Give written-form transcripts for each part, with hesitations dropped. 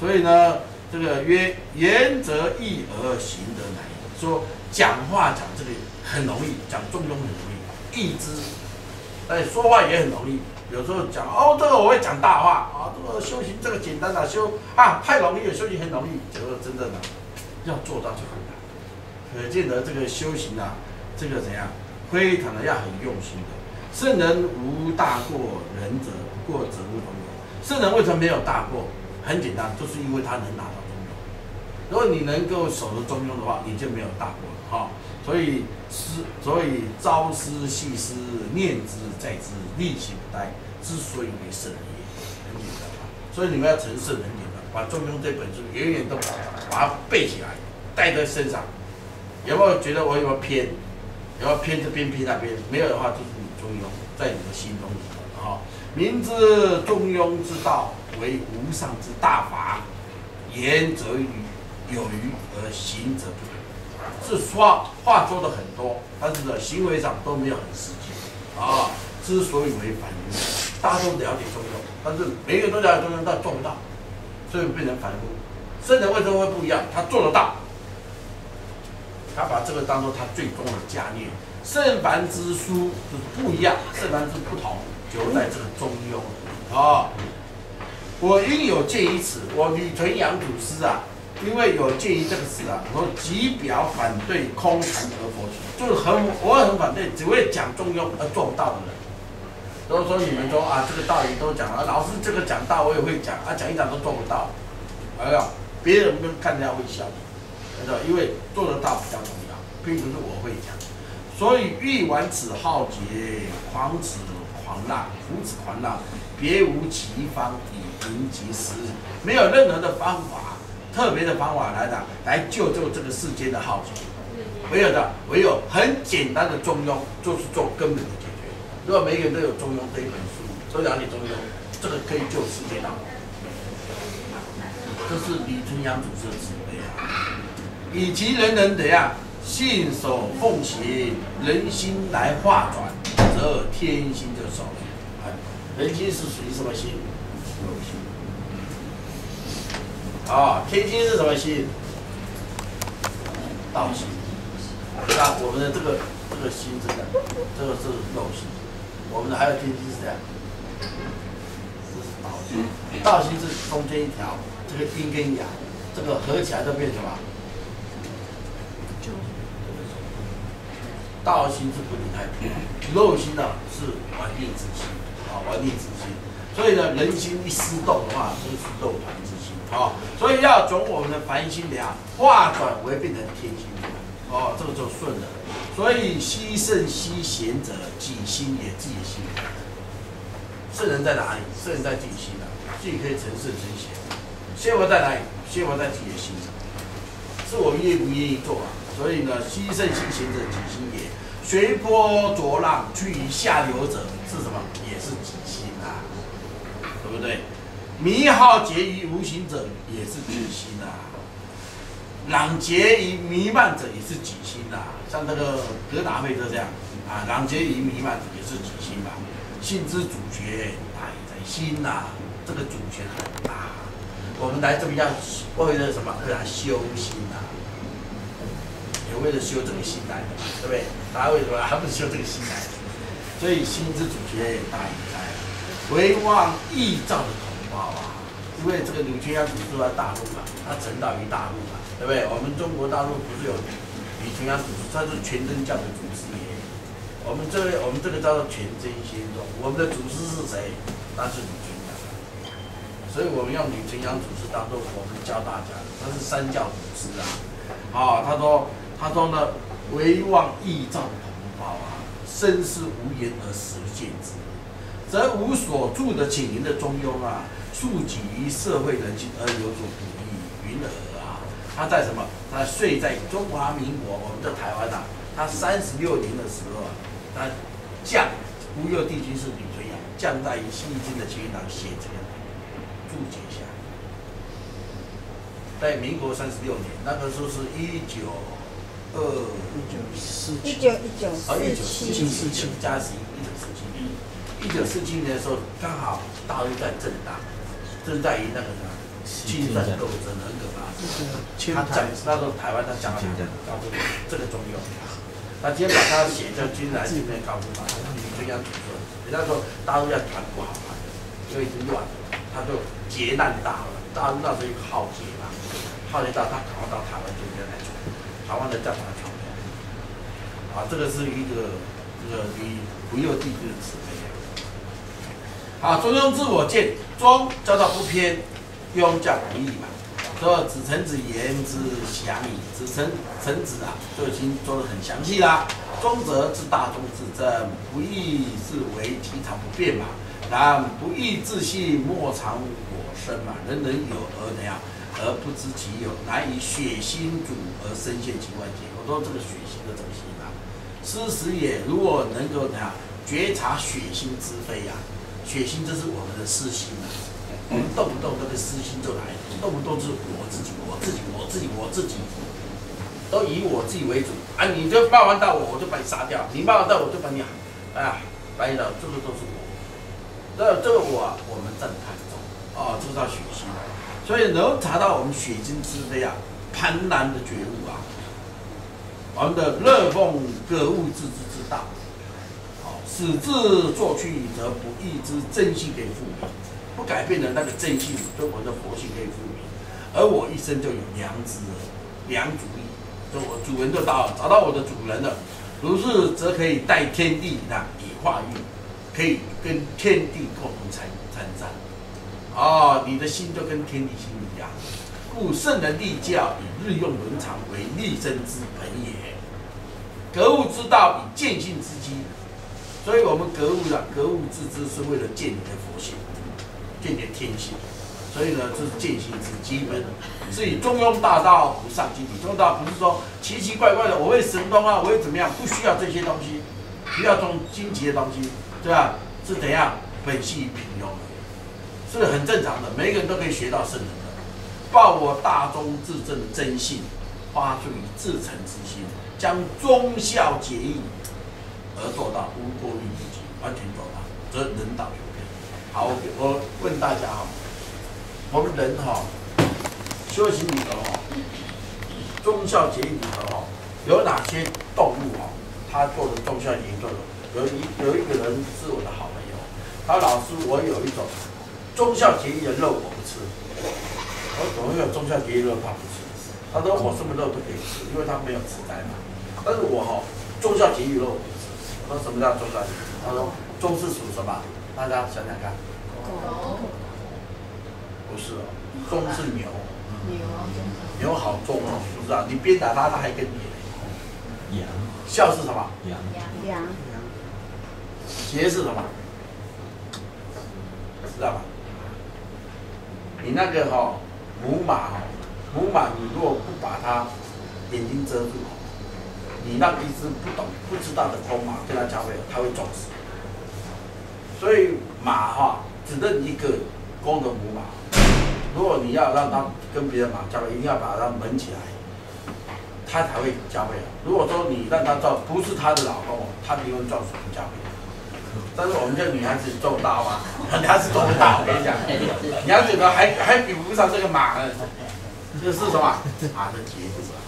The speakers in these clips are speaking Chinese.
所以呢，这个曰言则易而行则难。说讲话讲这个很容易，讲中庸很容易，易之。但说话也很容易，有时候讲哦，这个我会讲大话啊，这个修行这个简单的修啊，太容易了，修行很容易，结果真正的要做到就很难。可见得这个修行啊，这个怎样，非常的要很用心的。圣人无大过，仁者过则无中庸。圣人为什么没有大过？很简单，就是因为他能达到中庸。如果你能够守得中庸的话，你就没有大过了哈。所以朝思夕思，念之在之，力其不殆。之所以为圣人也，很简单吧。所以你们要成圣很简单，把《中庸》这本书远远都把它背起来，带在身上。有没有觉得我有没有偏？有没有偏这边偏那边？没有的话，就是你中庸在你的心中里头哈。明知中庸之道为无上之大法，言则有余而行则不可。是话说的很多，但是呢，行为上都没有很实际啊。之所以为凡夫，大家都了解中庸，但是每个人都了解中庸，但做不到，所以变成凡夫。圣人为什么会不一样？他做得到，他把这个当做他最终的家业。圣凡之书就是不一样，圣凡之不同，就在这个中庸啊。我应有鉴于此，我吕纯阳祖师啊。因为有鉴于这个事啊，我即表反对空谈而佛学，就是我很反对只会讲中庸而做不到的人。都说你们说啊，这个道理都讲了，老师这个讲道我也会讲啊，讲一讲都做不到，哎呀，别人看人家会笑你，知道？因为做得到比较重要，并不是我会讲。所以欲玩此好劫，狂此狂浪，扶此狂浪，别无其方以迎其时，没有任何的方法。特别的方法来救这个世间的浩劫，唯有很简单的中庸，就是做根本的解决。如果每个人都有中庸这一本书，都了解中庸，这个可以救世界大祸。这是李纯阳祖师的智慧啊！以其人人怎样信守奉行，人心来化转，则天心就守了。人心是属于什么心？有心。天心是什么心？道心。那我们的这个心是的，这个是肉心。我们的还有天心是这样，这是道心。道心是中间一条，这个阴跟阳，这个合起来都变什么？道心是不离太平，肉心呢是顽逆之心顽逆之心。所以呢，人心一失动的话，就是肉团之心所以要从我们的凡心化转为变成天心这个就顺了。所以惜圣惜贤者，己心也，自己心。圣人在哪里？圣人在自己心自己可以成圣成贤。仙佛在哪里？仙佛在自己的心是我们愿不愿意做所以呢，惜圣惜贤者，己心也。随波逐浪，居于下流者是什么？也是己心对不对？迷好结于无形者也是己心朗结于弥漫者也是己心像这个格达费就这样朗结于弥漫者也是己心心之主权大也在心这个主权很大。我们来这边要为了什么？为了修心也为了修这个心来的，对不对？大家为什么还不是修这个心来的？所以心之主权大也在唯望异兆的同胞因为这个吕纯阳祖师在大陆他成道于大陆对不对？我们中国大陆不是有吕纯阳祖师，他是全真教的祖师爷。我们这个叫做全真仙宗，我们的祖师是谁？那是吕纯阳。所以我们用吕纯阳祖师当做我们教大家的，他是三教祖师他说呢，唯望异兆的同胞生是无言而实见之。则无所住的请您的中庸触及于社会人心而有所不益，云他在什么？他睡在中华民国，我们的台湾他36年的时候他降乌右帝君是吕纯阳，降在于西经的清云堂写这个注解下，在民国36年，那个时候是1947加11 1947年的时候，刚好大陆在震荡，正在于那个亲善斗争很可怕。他讲那时候台湾他讲了告诉你这个中庸。他今天把他写在军来这边告诉他，你这样子说，人家说大陆要团不好团，因为已经乱了，他就劫难大了。大陆那时候有浩劫嘛，浩劫到他赶快到台湾这边来做，台湾的再把它传过来。啊，这个是一个你不由地狱的慈悲。好，中庸自我见，中叫做不偏，庸叫不义嘛。说子臣子言之详矣，臣子啊，就已经说得很详细啦。中则治大，中治正，不义是为其常不变嘛。然不义自性，莫尝我生嘛。人人有而怎样，而不知其有，乃以血心主而深陷其外界。我说这个血心的这个心啊，思时也，如果能够怎样觉察血心之非啊，血心这是我们的私心啊。我们动不动这个私心就来，动不动就是我自己，都以我自己为主啊！你就冒犯到我，我就把你杀掉；你冒犯到我，就把你把你的，这个都是我。这个我啊，我们占得太重哦，这个叫血心。所以能查到我们血心之非啊，幡然的觉悟啊，我们的乐奉格物致知之道，使之作去，则不义之真性可以复明。不改变的那个正性，就我的佛性可以复明，而我一生就有良知了，良主义，就我主人就到了，找到我的主人了。如是，则可以代天地以化育，可以跟天地共同参战。哦，你的心就跟天地心一样。故圣人立教，以日用伦常为立身之本也。格物之道，以见性之基。所以我们格物致知，是为了见你的佛性。见你的天性，所以呢，这是见性之基本。是以中庸大道不上经理。中庸大道不是说奇奇怪怪的，我会神通啊，我会怎么样？不需要这些东西，不要这种荆棘的东西，对吧？是怎样？本性平庸，是很正常的，每个人都可以学到圣人的。报我大忠至正的真性，发出于至诚之心，将忠孝节义而做到无过于不及，完全做到，则人道。好，我问大家哈，我们人哈修行里头哈，忠孝节义里头哈，有哪些动物哈，他做的忠孝节义做的？有一个人是我的好朋友，他老师我有一种忠孝节义的肉我不吃，我怎么会有忠孝节义肉他不吃？他说我什么肉都可以吃，因为他没有吃斋嘛。但是我哈忠孝节义肉我不吃。我说什么叫忠孝节义？他说忠是属什么？大家想想看， 狗不是哦，忠是牛，牛好忠哦，不知道你鞭打它，它还跟你。 羊， 孝是什么？ 羊， 节是什么？知道吧？你那个母马母马你如果不把它眼睛遮住，你让一只不知道的公马跟它交配，它会撞死。所以马只认一个公的母马，如果你要让它跟别的马交配，一定要把它门起来，它才会交配。如果说你让它撞不是它的老公，它离婚撞死不交配。但是我们这女孩子做不到啊，女孩子做不到，我跟你讲，女孩子呢还比不上这个马呢。这是什么？马的节制啊，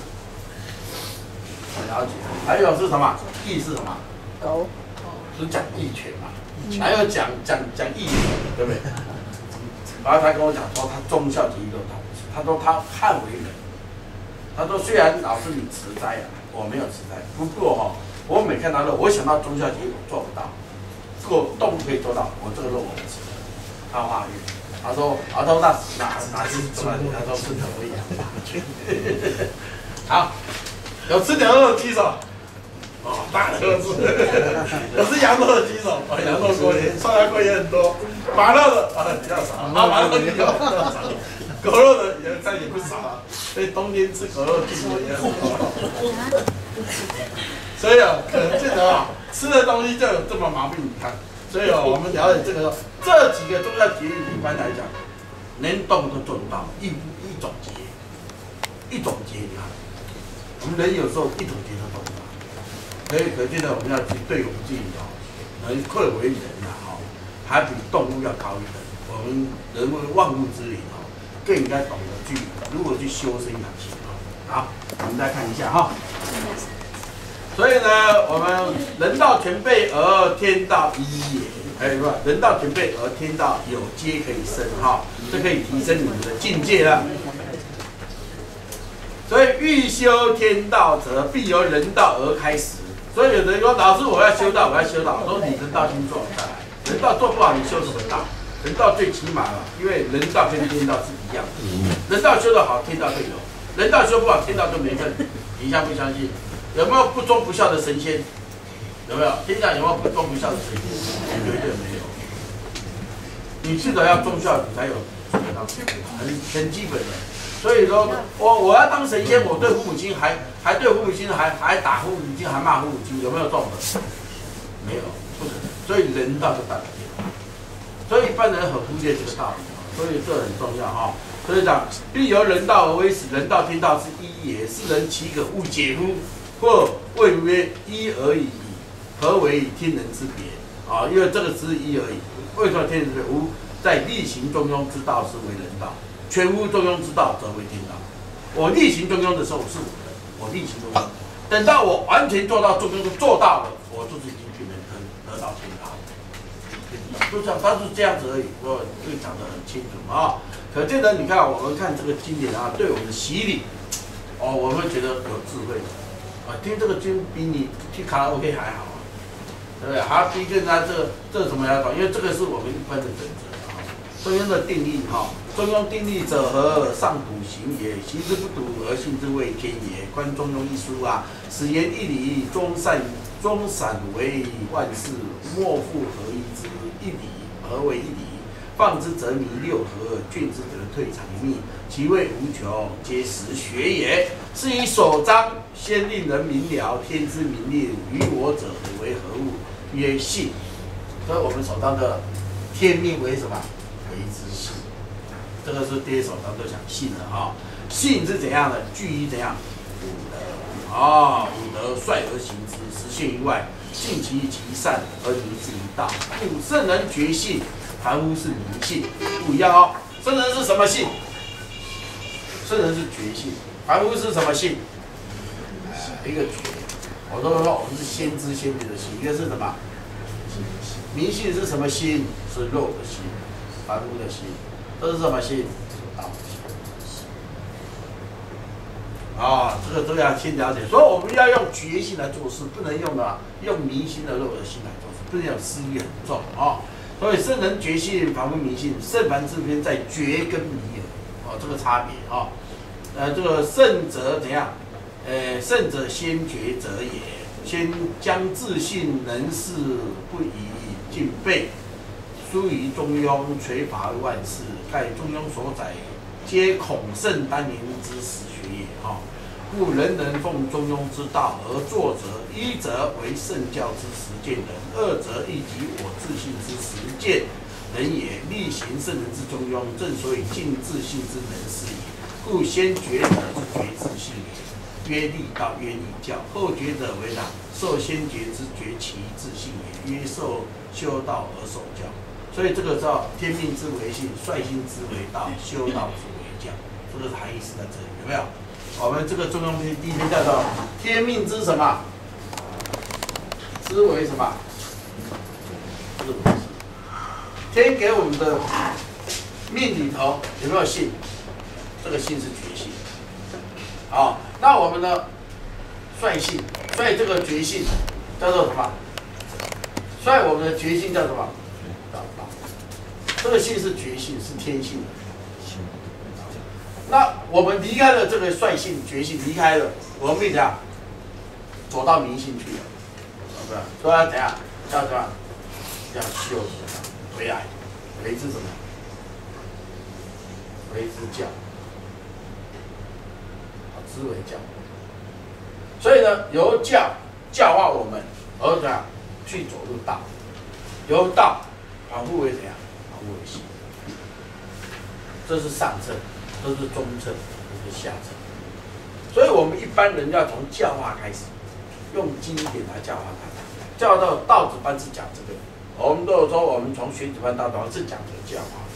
很了解。还有是什么？义是什么？ 狗， 是讲义权嘛？还有讲义权，对不对？然后他跟我讲说，他忠孝节义都他不是，他说他罕为人。他说虽然老师你持斋啊，我没有持斋，不过我每看到肉，我想到忠孝节义我做不到，动物可以做到，我这个肉我不吃。他化育，他说哪是忠孝节义？他说是牛一样。好，有吃牛肉的举手。大的字，我是羊肉的举手，羊肉锅也，涮羊锅也很多，马肉的比较少，马肉的比较少，狗肉的也不少，所以冬天吃狗肉屁股也很多。所以可见得吃的东西就有这么毛病，你看，所以我们了解这个这几个忠孝节义，一般来讲，连动都做不到，一种节，你看，我们人有时候一种节都做不到。所以可见的，我们要去对我们自己能克为人还比动物要高一等。我们人为万物之灵更应该懂得去如何去修身养性啊。好，我们再看一下哈。所以呢，我们人道全备而天道一也，还有不？人道全备而天道有皆可以生哈，这可以提升你们的境界了。所以欲修天道者，必由人道而开始。所以有人说，老师我要修道，我要修道，我说你人道先做再来，人道做不好，你修什么道？人道最起码了，因为人道跟天道是一样的，人道修得好，天道就有；人道修不好，天道就没份。你相不相信？有没有不忠不孝的神仙？有没有？天上有没有不忠不孝的神仙？绝对没有。你至少要忠孝，你才有很基本的。所以说我要当神仙，我对父母亲还对父母亲还打父母亲，还骂父母亲，有没有这种的？没有，不可能。所以人道就代表天道。所以一般人很忽略这个道理，所以这很重要哈。所以讲，必由人道而为始，人道天道是一也，是人岂可误解乎？或谓曰一而已，何为天人之别？啊，因为这个只是一而已。为什么天人之别？吾在力行中庸之道是为人道，全无中庸之道则为天道。我力行中庸的时候是我力行中庸，等到我完全做到中庸做到了，我就是已经得到天道。就这样，他是这样子而已。我这个讲得很清楚啊。可见呢，你看我们看这个经典啊，对我们的洗礼，哦，我们觉得有智慧。啊，听这个经比你去卡拉 OK 还好啊，对不对？还比更加这什么要懂？因为这个是我们一般的准则啊。中庸的定义哈，中庸定义者何？上笃行也，行之不笃而信之谓天也。观中庸一书啊，使言一理，中散为万事，莫复合一之。一理何为一理？放之则迷六合，卷之则退藏匿，其谓无穷，皆实学也。是以首章先令人明了，天之明烈，于我者为何物？曰信。所以我们首章的天命为什么？为之信。这个是第一首章都讲信的哈。信是怎样的？据于怎样？五德啊，五德率而行之，实现于外，尽其善而迷之于道。故圣人觉信。凡夫是迷信，不一样哦。圣人是什么信？圣人是觉信，凡夫是什么信？一个觉。我都说我们是先知先觉的心，一个是什么？迷信是什么心？是肉的心，凡夫的心。这是什么心？道的心。啊，这个都要先了解。所以我们要用觉性来做事，不能用迷信的肉的心来做事，不能有私欲很重啊。所以圣人觉信，凡夫迷信。圣凡之篇在觉跟迷哦，这个差别啊。这个圣者怎样？圣者先觉者也，先将自信能事不宜尽备，疏于中庸，垂乏万事。盖中庸所载，皆孔圣当年之实学也哈。故人人奉中庸之道而作者，一则为圣教之实践人，二则亦即我自信之实践人也。力行圣人之中庸，正所以尽自信之能事也。故先觉者之觉自信也，曰立道，曰立教；后觉者为党，受先觉之觉其自信也，曰受修道而守教。所以这个叫天命之为性，率性之为道，修道之为教。这个含义是在这里，有没有？我们这个中庸篇第一篇叫做天命之什么？之为什么？之为性。天给我们的命里头有没有性？这个性是觉性。好，那我们呢？率性，率这个觉性叫做什么？率我们的觉性叫什么？道。这个性是觉性，是天性的。那我们离开了这个率性、觉性，离开了，我们会怎样？走到迷信去了，是不是？所以要怎样？要怎样？要修回来，为之什么？为之教，之为教。所以呢，由教化我们，而怎样去走入道？由道反复为怎样？反复为行。这是上乘。都是中乘，都是下乘，所以我们一般人要从教化开始，用经典来教化他。教到道子班是讲这个，我们都有说我们从学子班到道是讲这个教化。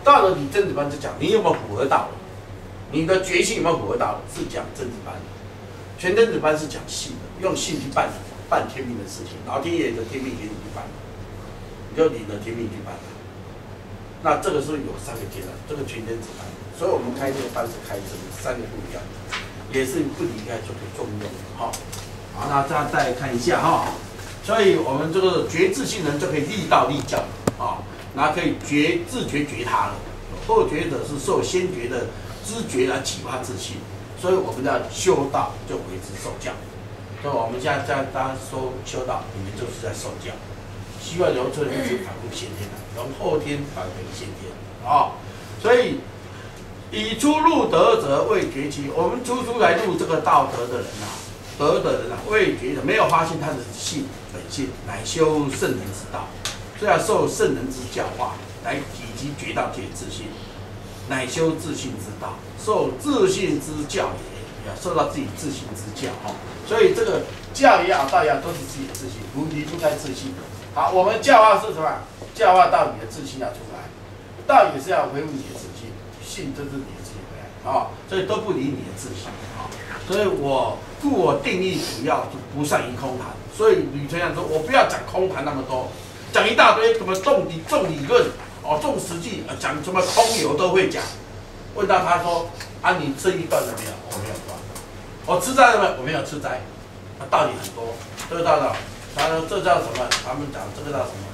道德理政治班就讲你有没有符合道德，你的决心有没有符合道德，是讲政治班。全真子班是讲信的，用信去办天命的事情，老天爷的天命给你去办，你就领着天命去办。那这个是有3个阶段，这个全真子班，所以我们开这个班是开这个3个不一样的，也是不离开就可以重用哈。好，那这样再看一下哈，所以我们这个觉自性人就可以立道立教啊，然后可以自觉觉他了。后觉者是受先觉的知觉来启发自信。所以我们要修道，就为之受教。所以我们现在在大家说修道，你们就是在受教。希望由这一直反复先天的，从后天返回先天啊。所以以出入德者未觉其，我们初出来入这个道德的人啊，德的人啊，未觉的没有发现他的性本性，乃修圣人之道，所以要受圣人之教化，来以及觉到自己自信。乃修自信之道，受自信之教也，要受到自己自信之教哈。所以这个教也好，道也好，都是自己的自信，离不开自信。好，我们教化是什么？教化到你的自信要出来，道也是要维护你的自信，信就是你的自信回来啊。所以都不离你的自信啊。所以故我定义主要就不善于空谈。所以吕纯阳说，我不要讲空谈那么多，讲一大堆什么重理论。重实际，讲什么空有都会讲。问到他说：“啊，你吃一段了没有？”我没有断。我吃斋了没有？我没有吃斋。道理很多，这个道理，他说这叫什么？他们讲这个叫什么？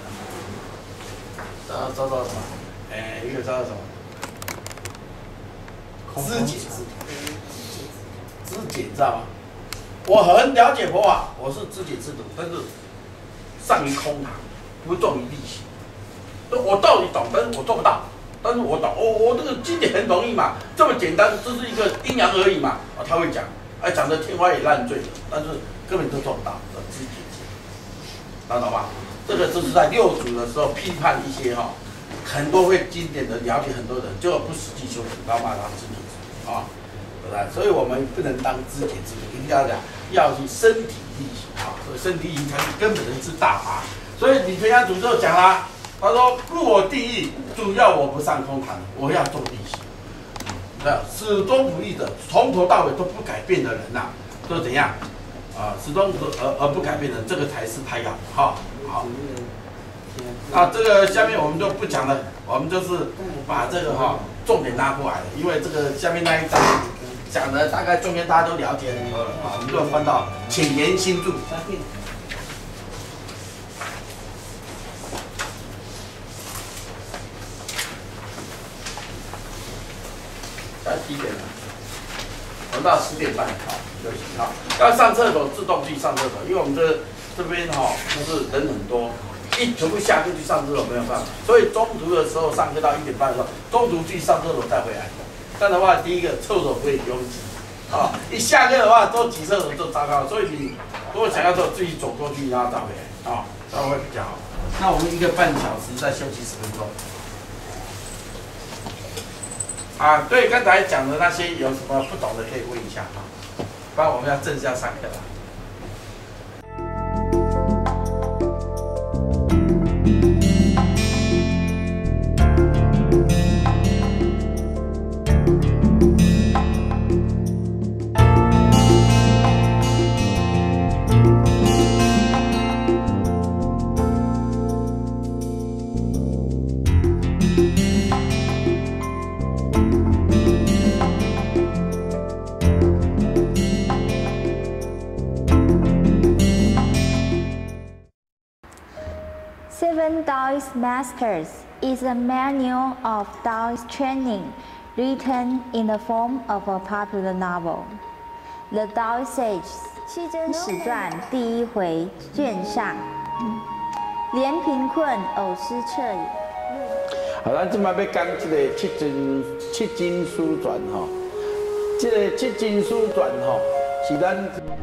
叫什么？一个叫什么？知解，知道吗？我很了解佛法，我是知解知度，但是善于空谈，不重于力行。我道理懂，但是我做不到。但是我懂，我这个经典很容易嘛，这么简单，这是一个阴阳而已嘛。他会讲，讲得天花也烂醉的，但是根本都做不到，知解知，懂吗？这个就是在六祖的时候批判一些很多会经典的了解很多人，就不实际修行，然后骂他知解知啊，对不对？所以我们不能当知解知，一定要讲，要去身体力行啊，所以身体力行才是根本的之大法。所以李全阳祖就讲啦。他说：“故我定义，主要我不上空谈，我要做力行。始终不易的，从头到尾都不改变的人呐，都怎样？始终而不改变的人，这个才是他要好。那这个下面我们就不讲了，我们就是把这个重点拉过来了，因为这个下面那一章讲的大概中间大家都了解很多了我们就翻到浅言新注。”几点了？我们到10点半，休息要上厕所自动去上厕所，因为我们这边就是人很多，全部下去上厕所没有办法，所以中途的时候上课到1点半的时候，中途去上厕所再回来。这样的话，第一个厕所不会拥挤，一下课的话都挤厕所就糟糕，所以你如果想要做自己走过去，然后再回来，这样会比较好。那我们1个半小时再休息10分钟。对刚才讲的那些有什么不懂的可以问一下不然我们要正式要上课了。 Seven Taoist Masters is a manual of Taoist training written in the form of a popular novel. The Taoist Sage 西真史传第1回卷上，连贫困偶失彻也。 好，咱今摆要讲这个七经书传这个七经书传是咱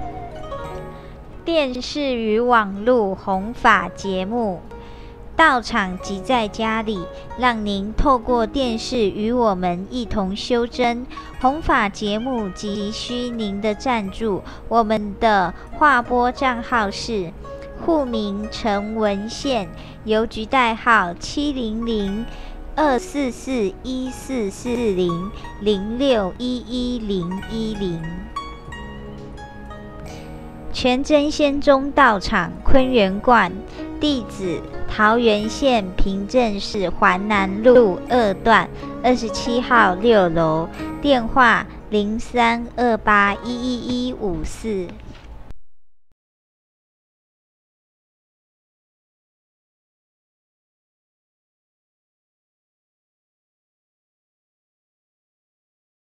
电视与网络弘法节目。道场即在家里，让您透过电视与我们一同修真。弘法节目急需您的赞助，我们的划拨账号是户名陈文宪，邮局代号700 244144006111010。全真仙宗道场昆源观，地址桃园县平镇市环南路2段27号6楼，电话0328111154。